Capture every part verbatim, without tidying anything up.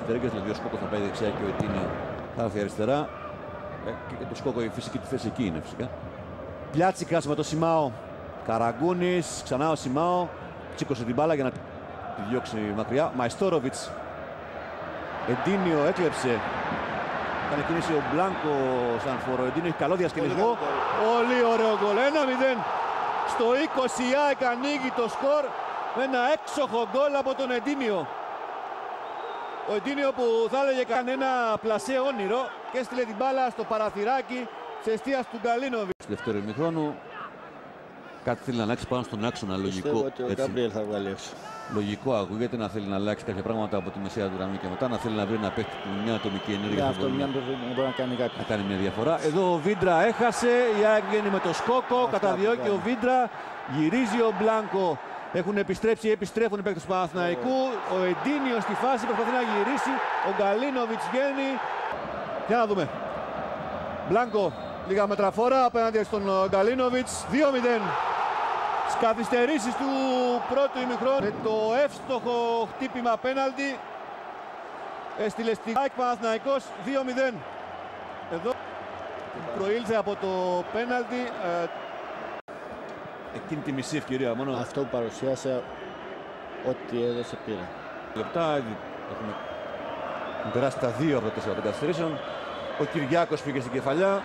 αριστερές, δηλαδή ο Σκόκο θα πάει δεξιά και ο Εντίνιο θα έρθει αριστερά. Ε, και το Σκόκο η φυσική του θέση εκεί είναι φυσικά. Πλιάτσικας με το Σιμάο. Καραγκούνης, ξανά ο Σιμάο. Τσίκωσε την μπάλα για να τη διώξει μακριά. Μαϊστόροβιτς. Εντίνιο έκλεψε. Κάνει κίνηση ο Μπλάνκο σαν φόρο. Εντίνιο έχει καλό διασκελισμό. Πολύ ωραίο γκολ. ένα μηδέν. Στο είκοσι η ΑΕΚ ανοίγει το σκορ με ένα έξοχο γκολ από τον Εντίνιο. Ο Εντίνιο που θα έλεγε κανένα πλασέ όνειρο και έστειλε την μπάλα στο παραθυράκι της εστίας του Γκαλίνοβιτς. Στο δεύτερο ημιχρόνο κάτι θέλει να αλλάξει πάνω στον άξονα. Λογικό. Πιστεύω ότι ο Γκάμπριελ θα βγάλει έξω. Λογικό ακούγεται να θέλει να αλλάξει κάποια πράγματα από τη μεσαία του γραμμή και μετά να θέλει να βρει ένα παίκτη που μια ατομική ενέργεια. Ναι, αυτό μια μπορεί να κάνει κάτι. Να κάνει μια διαφορά. Εδώ ο Βίντρα έχασε. Η ΑΕΚ βγαίνει με το Σκόκο. Καταδιώκει ο Βίντρα. Γυρίζει ο Μπλάνκο. Έχουν επιστρέψει, επιστρέφουν οι παίκτες του Παναθηναϊκού. Ο Εντίνιο στη φάση προσπαθεί να γυρίσει. Ο Γκαλίνοβιτς βγαίνει. Για να δούμε. Μπλάνκο, λίγα μέτρα φόρα απέναντι στον Γκαλίνοβιτς. δύο μηδέν. Στις καθυστερήσεις του πρώτου ημιχρόνου. Με το εύστοχο χτύπημα πέναλτι έστειλε στη ΑΕΚ Παναθηναϊκός δύο μηδέν. Εδώ προήλθε από το πέναλτι. Ε, εκείνη τη μισή ευκαιρία μόνο. Αυτό που παρουσίασε, ό,τι έδωσε πήρε. Λεπτά έχουμε περάσει τα δύο από τα τέσσερα των καθυστερήσεων. Ο Κυριάκος πήγε στην κεφαλιά.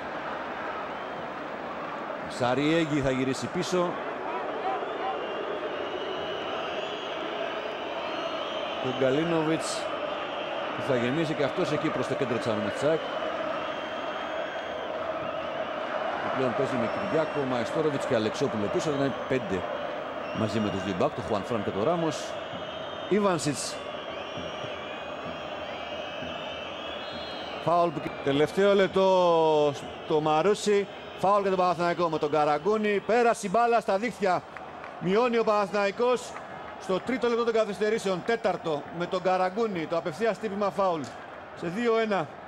Σαριέγγι θα γυρίσει πίσω. Ο Γκαλίνοβιτς που θα γεμίσει και αυτός εκεί προς το κέντρο της άμυνας της ΑΕΚ. Πλέον παίζει με Κυριάκο, Μαϊστόροβιτς και Αλεξόπουλο πίσω. Θα είναι πέντε μαζί με τους δύο μπακ, το Χουανφράν και το Ράμος. Ιβάνσιτς. Φάουλ. Τελευταίο λεπτό το Μαρούσι. Φάουλ για τον Παναθηναϊκό με τον Καραγκούνη. Πέρασε η μπάλα στα δίχτυα. Μειώνει ο Παναθηναϊκός στο τρίτο λεπτό των καθυστερήσεων. Τέταρτο με τον Καραγκούνη. Το απευθείας χτύπημα φάουλ. Σε δύο ένα.